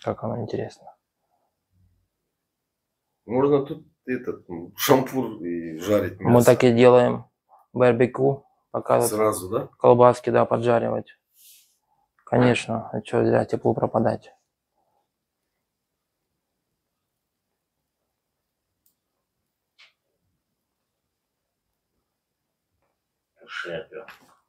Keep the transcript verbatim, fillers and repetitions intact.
Как оно интересно. Можно тут этот шампур и жарить мясо. Мы так и делаем. Барбекю. Пока сразу, да? Колбаски, да, поджаривать. Конечно. А что зря тепло пропадать. Шепя.